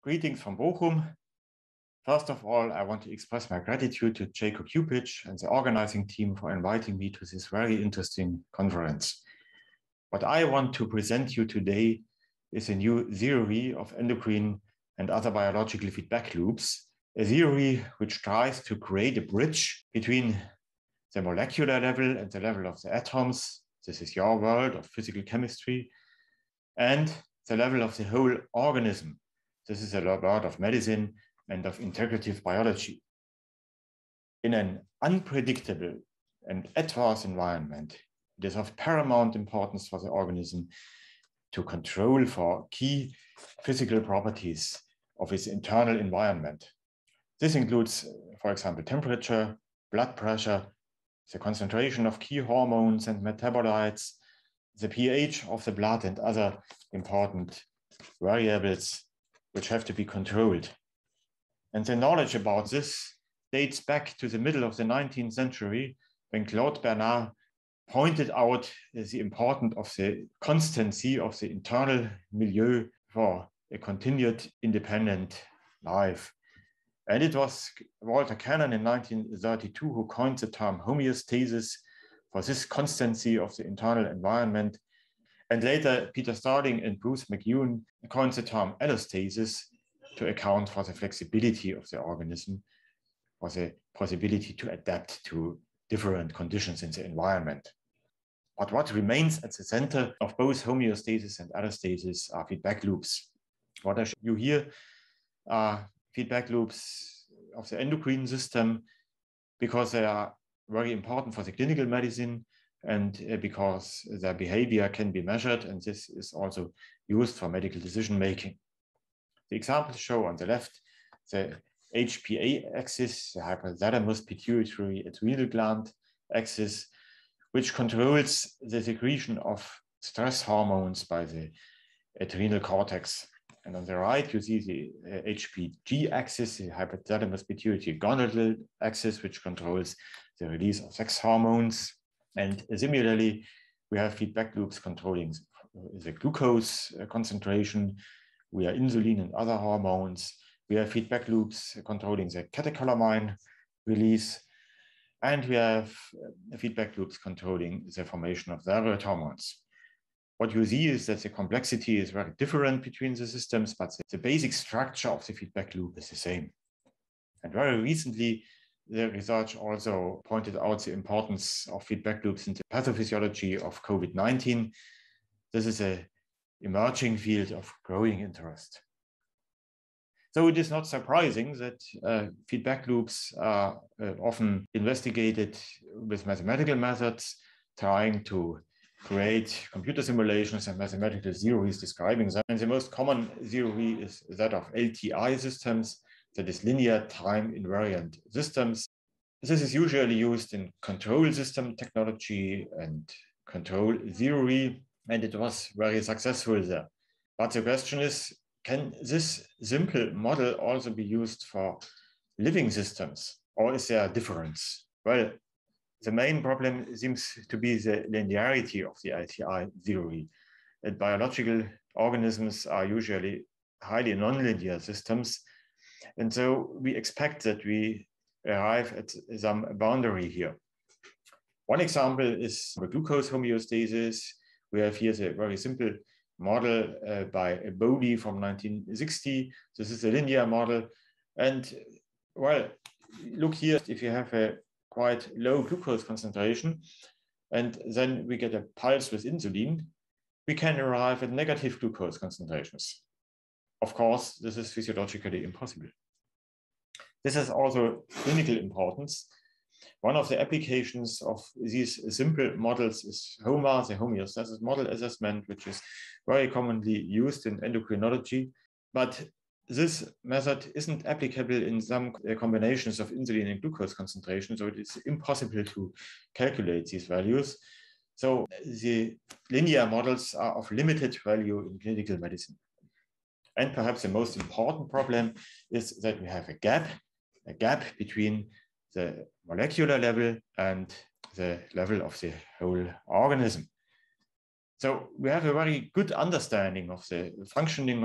Greetings from Bochum. First of all, I want to express my gratitude to Jacob Cupich and the organizing team for inviting me to this very interesting conference. What I want to present you today is a new theory of endocrine and other biological feedback loops, a theory which tries to create a bridge between the molecular level and the level of the atoms. This is your world of physical chemistry, and the level of the whole organism. This is a world of medicine and of integrative biology. In an unpredictable and adverse environment, it is of paramount importance for the organism to control for key physical properties of its internal environment. This includes, for example, temperature, blood pressure, the concentration of key hormones and metabolites, the pH of the blood, and other important variables which have to be controlled. And the knowledge about this dates back to the middle of the 19th century, when Claude Bernard pointed out the importance of the constancy of the internal milieu for a continued independent life. And it was Walter Cannon in 1932 who coined the term homeostasis for this constancy of the internal environment. And later, Peter Starling and Bruce McEwen coined the term allostasis to account for the flexibility of the organism, for the possibility to adapt to different conditions in the environment. But what remains at the center of both homeostasis and allostasis are feedback loops. What I show you here are feedback loops of the endocrine system, because they are very important for the clinical medicine and because their behavior can be measured, and this is also used for medical decision making. The examples show on the left the HPA axis, the hypothalamus pituitary adrenal gland axis, which controls the secretion of stress hormones by the adrenal cortex. And on the right, you see the HPG axis, the hypothalamus pituitary gonadal axis, which controls the release of sex hormones. And similarly, we have feedback loops controlling the glucose concentration. We have insulin and other hormones. We have feedback loops controlling the catecholamine release. And we have feedback loops controlling the formation of thyroid hormones. What you see is that the complexity is very different between the systems, but the basic structure of the feedback loop is the same. And very recently, the research also pointed out the importance of feedback loops in the pathophysiology of COVID-19. This is an emerging field of growing interest. So it is not surprising that feedback loops are often investigated with mathematical methods, trying to create computer simulations and mathematical theories describing them. And the most common theory is that of LTI systems, that is linear time invariant systems. This is usually used in control system technology and control theory, and it was very successful there. But the question is, can this simple model also be used for living systems, or is there a difference? Well, the main problem seems to be the linearity of the LTI theory. And biological organisms are usually highly nonlinear systems. And so we expect that we arrive at some boundary here. One example is the glucose homeostasis. We have here the very simple model by Bode from 1960. This is a linear model. And well, look here, if you have a quite low glucose concentration, and then we get a pulse with insulin, we can arrive at negative glucose concentrations. Of course, this is physiologically impossible. This has also clinical importance. One of the applications of these simple models is HOMA, the homeostasis model assessment, which is very commonly used in endocrinology. But this method isn't applicable in some combinations of insulin and glucose concentration, so it is impossible to calculate these values. So the linear models are of limited value in clinical medicine. And perhaps the most important problem is that we have a gap between the molecular level and the level of the whole organism. So we have a very good understanding of the functioning of the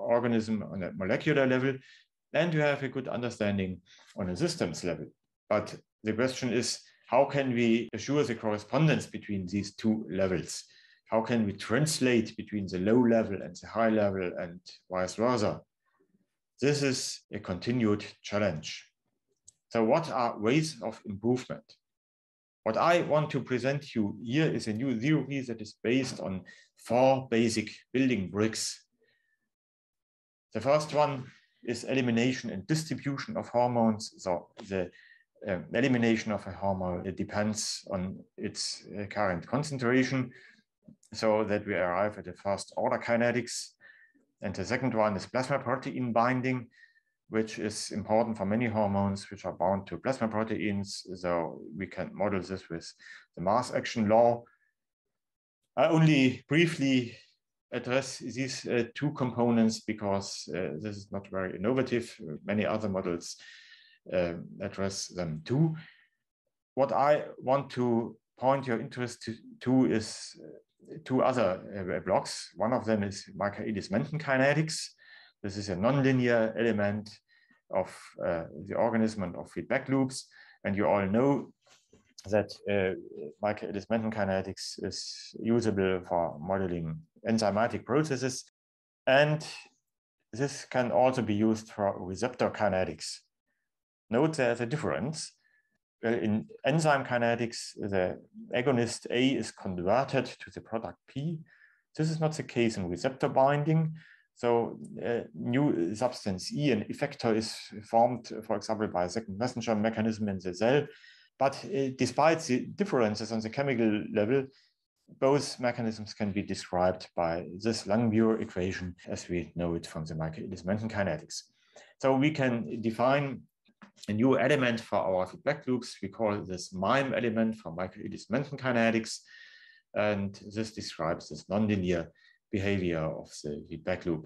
organism on a molecular level, and you have a good understanding on a systems level. But the question is, how can we assure the correspondence between these two levels? How can we translate between the low level and the high level and vice versa? This is a continued challenge. So what are ways of improvement? What I want to present you here is a new theory that is based on 4 basic building bricks. The first one is elimination and distribution of hormones. So the elimination of a hormone, it depends on its current concentration, so that we arrive at the first order kinetics. And the second one is plasma protein binding, which is important for many hormones which are bound to plasma proteins. So we can model this with the mass action law. I only briefly address these 2 components because this is not very innovative. Many other models address them too. What I want to point your interest to is 2 other blocks. One of them is Michaelis-Menten kinetics. This is a nonlinear element of the organism and of feedback loops. And you all know that Michaelis-Menten kinetics is usable for modeling enzymatic processes. And this can also be used for receptor kinetics. Note there's a difference. In enzyme kinetics, the agonist A is converted to the product P. This is not the case in receptor binding. So new substance E, an effector, is formed, for example, by a second messenger mechanism in the cell. But despite the differences on the chemical level, both mechanisms can be described by this Langmuir equation as we know it from the Michaelis-Menten kinetics. So we can define a new element for our feedback loops. We call this MIME element for Michaelis-Menten kinetics. And this describes this nonlinear behavior of the feedback loop.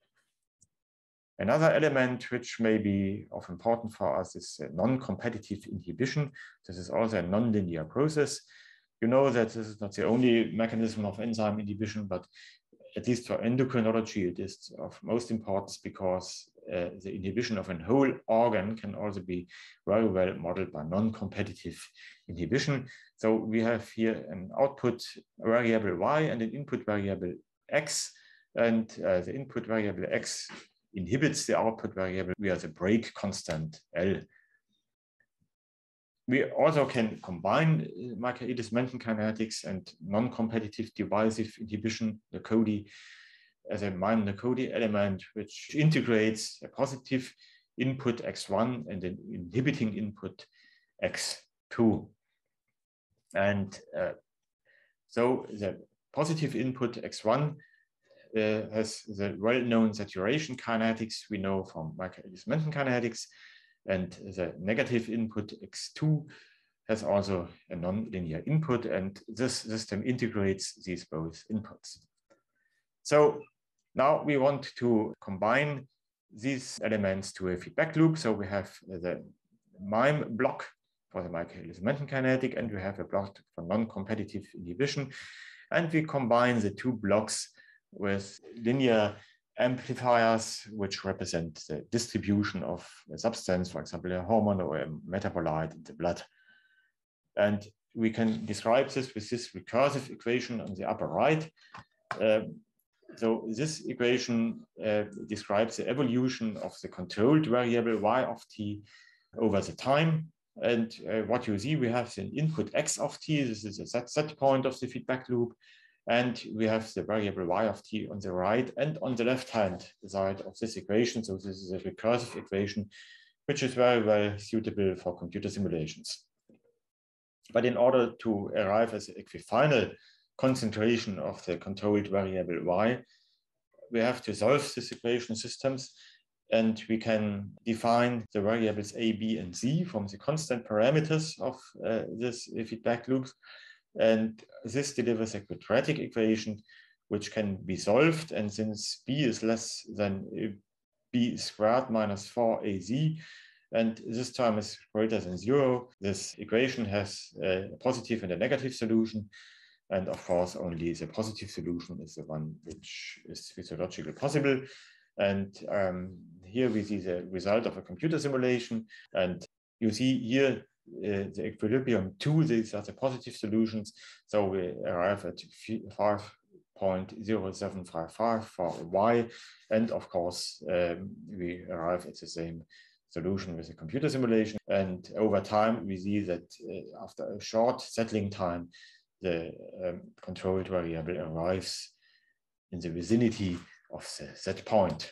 Another element which may be of importance for us is non-competitive inhibition. This is also a nonlinear process. You know that this is not the only mechanism of enzyme inhibition, but at least for endocrinology, it is of most importance because the inhibition of a whole organ can also be very well modeled by non-competitive inhibition. So we have here an output variable y and an input variable x, and the input variable x inhibits the output variable via the break constant L. We also can combine Michaelis-Menten kinetics and non-competitive divisive inhibition, the CODI, as a MIME-Cody element, which integrates a positive input x1 and an inhibiting input x2. And so the positive input x1 has the well-known saturation kinetics we know from Michaelis-Menten kinetics, and the negative input x2 has also a non-linear input, and this system integrates these both inputs. So now we want to combine these elements to a feedback loop. So we have the MIME block for the Michaelis-Menten kinetic, and we have a block for non-competitive inhibition. And we combine the 2 blocks with linear amplifiers, which represent the distribution of a substance, for example, a hormone or a metabolite in the blood. And we can describe this with this recursive equation on the upper right. So this equation describes the evolution of the controlled variable y of t over the time. And what you see, we have the input x of t. This is a set point of the feedback loop. And we have the variable y of t on the right and on the left-hand side of this equation. So this is a recursive equation, which is very well suitable for computer simulations. But in order to arrive at the final concentration of the controlled variable y, we have to solve this equation systems, and we can define the variables a, b, and c from the constant parameters of this feedback loops. And this delivers a quadratic equation which can be solved. And since b is less than b squared minus 4az, and this term is greater than 0, this equation has a positive and a negative solution. And of course, only the positive solution is the one which is physiologically possible. And here we see the result of a computer simulation. And you see here the equilibrium 2, these are the positive solutions. So we arrive at 5.0755 for y. And of course, we arrive at the same solution with a computer simulation. And over time, we see that after a short settling time, the controlled variable arrives in the vicinity of the set point.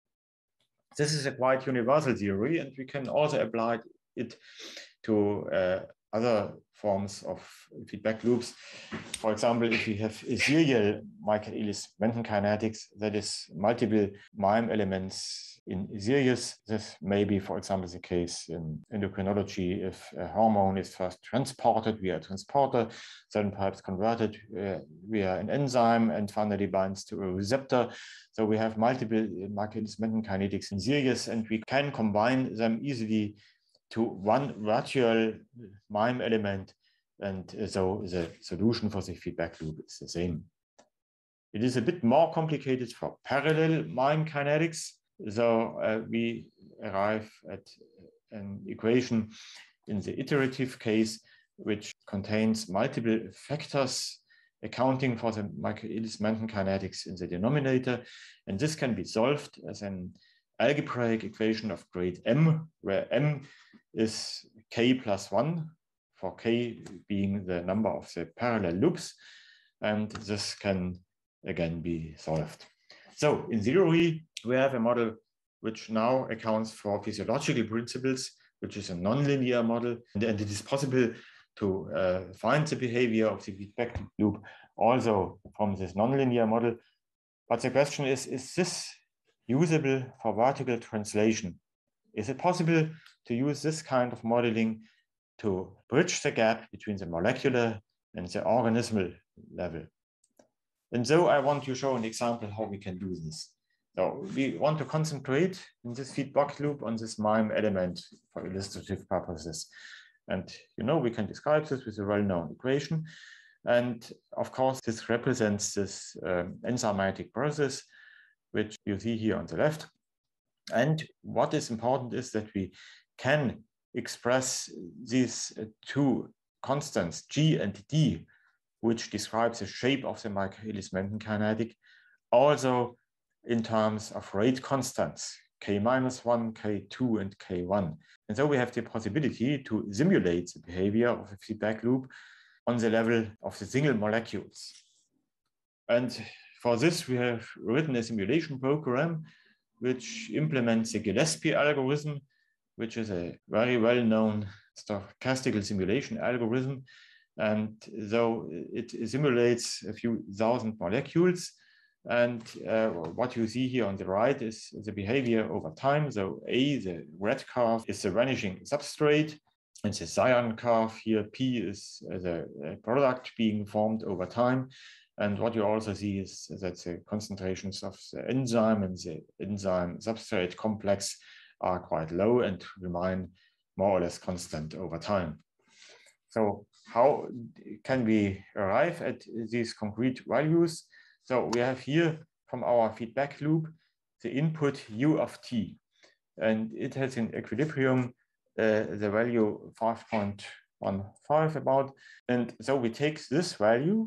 This is a quite universal theory, and we can also apply it to other forms of feedback loops. For example, if we have a serial Michaelis-Menten kinetics, that is multiple MIME elements in series, this may be, for example, the case in endocrinology. If a hormone is first transported via a transporter, then perhaps converted via an enzyme, and finally binds to a receptor. So we have multiple Michaelis-Menten kinetics in series, and we can combine them easily to one virtual MIME element, and so the solution for the feedback loop is the same. It is a bit more complicated for parallel MIME kinetics. So we arrive at an equation in the iterative case, which contains multiple factors accounting for the Michaelis-Menten kinetics in the denominator. And this can be solved as an algebraic equation of grade m, where m is k plus 1, for k being the number of the parallel loops. And this can again be solved. So in theory, we have a model which now accounts for physiological principles, which is a nonlinear model. And it is possible to find the behavior of the feedback loop also from this nonlinear model. But the question is this usable for vertical translation? Is it possible to use this kind of modeling to bridge the gap between the molecular and the organismal level? And so I want to show an example how we can do this. So we want to concentrate in this feedback loop on this MIME element for illustrative purposes. And we can describe this with a well-known equation. And of course, this represents this enzymatic process, which you see here on the left. And what is important is that we can express these two constants, G and D, which describes the shape of the Michaelis-Menten kinetic, also in terms of rate constants, K-1, K2, and K1. And so we have the possibility to simulate the behavior of a feedback loop on the level of the single molecules. And for this, we have written a simulation program which implements the Gillespie algorithm, which is a very well-known stochastical simulation algorithm. And so it simulates a few thousand molecules. And what you see here on the right is the behavior over time. So A, the red curve, is the vanishing substrate. And the cyan curve here, P, is the product being formed over time. And what you also see is that the concentrations of the enzyme and the enzyme substrate complex are quite low and remain more or less constant over time. So how can we arrive at these concrete values? So we have here from our feedback loop the input u of t, and it has in equilibrium the value 5.15 about. And so we take this value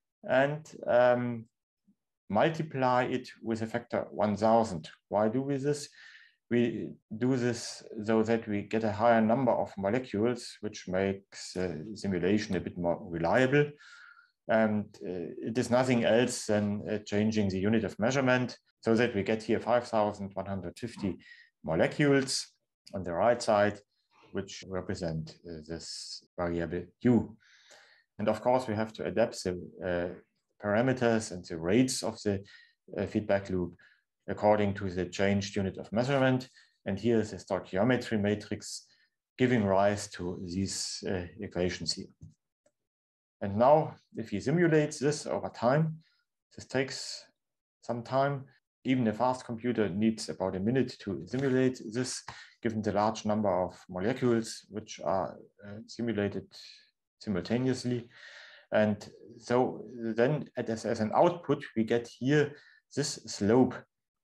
and multiply it with a factor 1000. Why do we this? We do this so that we get a higher number of molecules, which makes the simulation a bit more reliable. And it is nothing else than changing the unit of measurement so that we get here 5,150 molecules on the right side, which represent this variable u. And of course, we have to adapt the parameters and the rates of the feedback loop according to the changed unit of measurement. And here is a stoichiometry matrix giving rise to these equations here. And now, if you simulate this over time, this takes some time. Even a fast computer needs about a minute to simulate this, given the large number of molecules which are simulated simultaneously. And so then as an output, we get here this slope. It is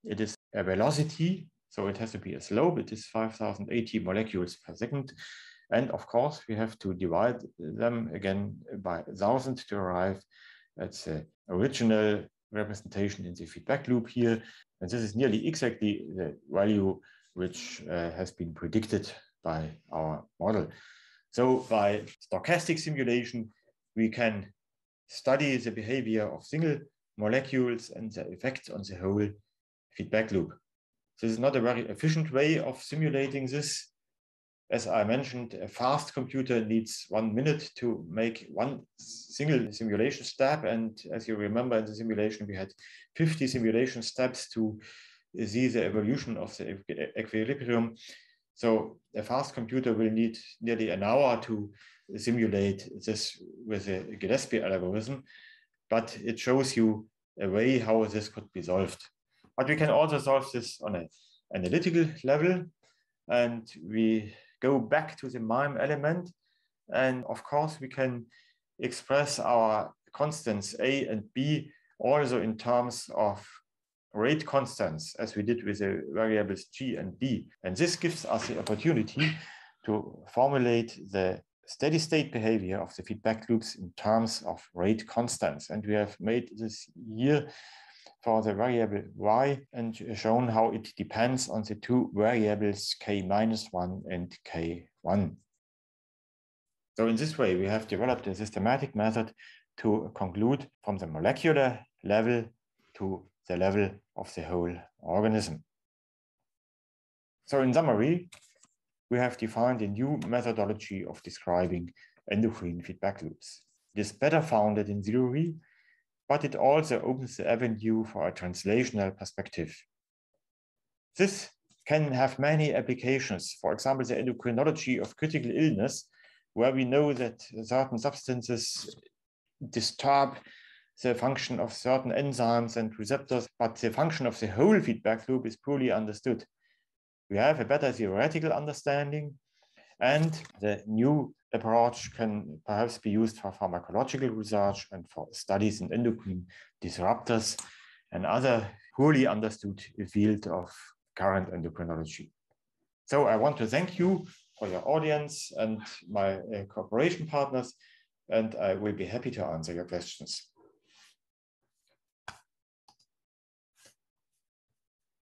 a velocity. So it has to be a slope. It is 5080 molecules per second. And of course, we have to divide them again by 1000 to arrive at the original representation in the feedback loop here. And this is nearly exactly the value which has been predicted by our model. So by stochastic simulation, we can study the behavior of single molecules and the effects on the whole feedback loop. This is not a very efficient way of simulating this. As I mentioned, a fast computer needs 1 minute to make one single simulation step. And as you remember in the simulation, we had 50 simulation steps to see the evolution of the equilibrium. So a fast computer will need nearly an hour to simulate this with a Gillespie algorithm, but it shows you a way how this could be solved. But we can also solve this on an analytical level, and we go back to the MIME element. And of course, we can express our constants A and B also in terms of rate constants, as we did with the variables G and B. And this gives us the opportunity to formulate the steady state behavior of the feedback loops in terms of rate constants. And we have made this here for the variable y and shown how it depends on the two variables k-1 and k1. So in this way, we have developed a systematic method to conclude from the molecular level to the level of the whole organism. So in summary, we have defined a new methodology of describing endocrine feedback loops. It is better founded in theory, but it also opens the avenue for a translational perspective. This can have many applications. For example, the endocrinology of critical illness, where we know that certain substances disturb the function of certain enzymes and receptors, but the function of the whole feedback loop is poorly understood. We have a better theoretical understanding, and the new approach can perhaps be used for pharmacological research and for studies in endocrine disruptors and other poorly understood field of current endocrinology. So I want to thank you for your audience and my cooperation partners, and I will be happy to answer your questions.